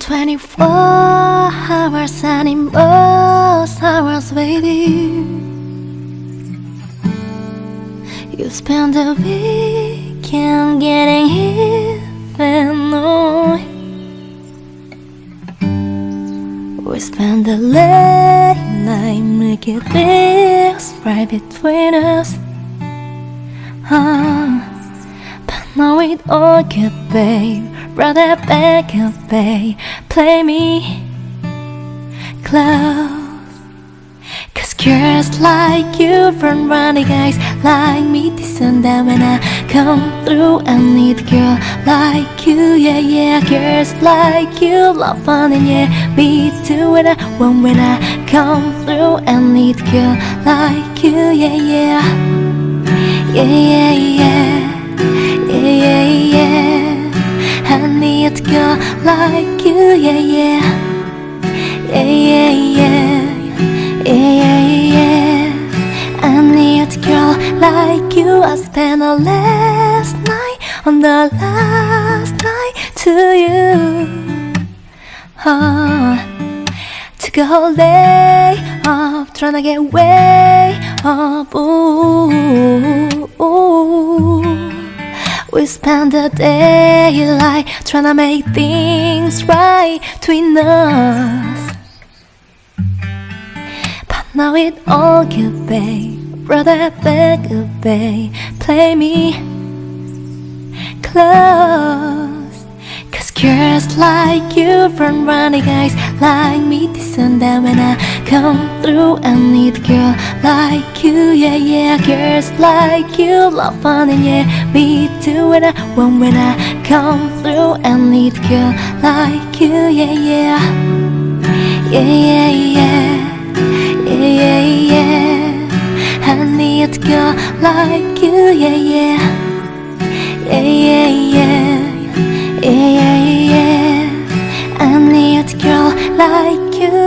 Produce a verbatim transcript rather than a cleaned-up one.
twenty-four hours and in most hours waiting. You spend the weekend getting even more. We spend the late night making things right between us. uh, But now it all good, babe. Brother, back up, babe. Play me close. Cause girls like you run running, guys like me listen that when I come through I need a girl like you, yeah, yeah. Girls like you love fun and yeah, me too. When I, when, when I come through I need a girl like you, yeah, yeah. Yeah, yeah, yeah. Yeah, yeah, yeah. I need a girl like you, yeah, yeah. Yeah, yeah, yeah. Yeah, yeah, yeah. I need a girl like you. I spent the last night on the last night to you. Oh, took a whole day off trying to get way up. Ooh, ooh. We spend the daylight trying to make things right between us. But now it all good, babe. Brother, back up, babe. Play me close. Cause girls like you run running, guys like me listen that when I come through I need a girl like you, yeah, yeah. Girls like you love fun and yeah, me too. When I, when, when I come through I need a girl like you, yeah, yeah. Yeah, yeah, yeah. Yeah, yeah, yeah. I need a girl like you, yeah, yeah. Yeah, yeah, yeah. Yeah, yeah, yeah. I need a girl like you.